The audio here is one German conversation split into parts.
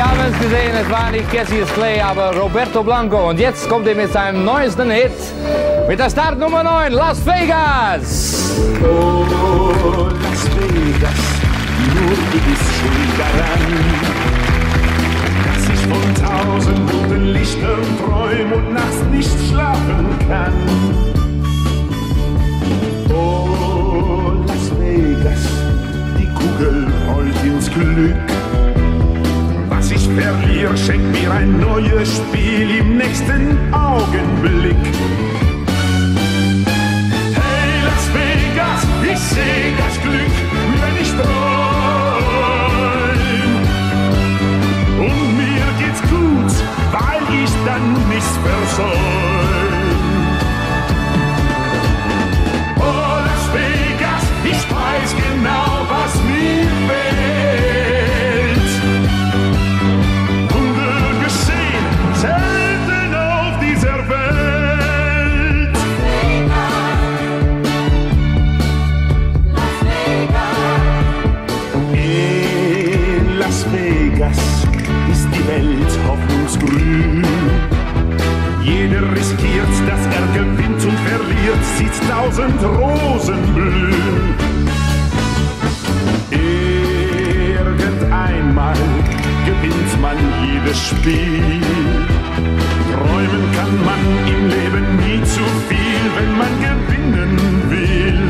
Sie haben es gesehen, es war nicht Cassius Clay, aber Roberto Blanco. Und jetzt kommt er mit seinem neuesten Hit, mit der Startnummer 9, Las Vegas. Oh, Las Vegas, nur du bist schuld daran, dass ich von 1000 bunten Lichtern träum und nachts nicht schlafen kann. Oh, Las Vegas, die Kugel rollt ins Glück. Was ich verliere, schenkt mir ein neues Spiel im nächsten Augenblick. Hey Las Vegas, ich seh das Glück, wenn ich träum. Und mir geht's gut, weil ich dann nichts versäum. Oh Las Vegas, ich weiß genau, was mir fehlt. Wunder geschehen, selten auf dieser Welt. In Las Vegas ist die Welt hoffnungsgrün. Jeder riskiert, dass er gewinnt und verliert, sieht 1000 Rosen blühen. Irgendeinmal gewinnt man jedes Spiel. Träumen kann man im Leben nie zu viel, wenn man gewinnen will.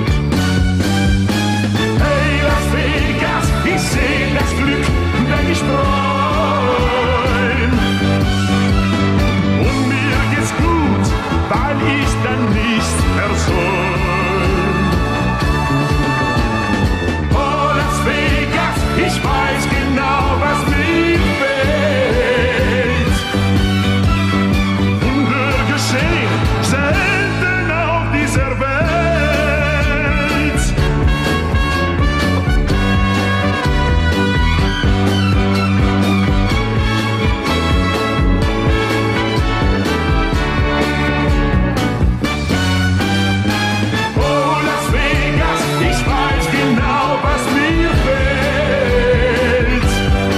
Hey Las Vegas, ich seh das Glück, wenn ich träum. Und mir geht's gut, weil ich dann nichts versäum. Oh Las Vegas, ich weiß genau, was mir fehlt. Wunder geschehen, selten auf dieser Welt. Oh Las Vegas, ich weiß genau, was mir fehlt.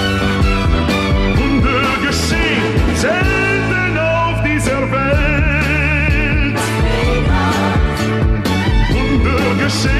Wunder geschehen, selten auf dieser Welt. Wunder geschehen.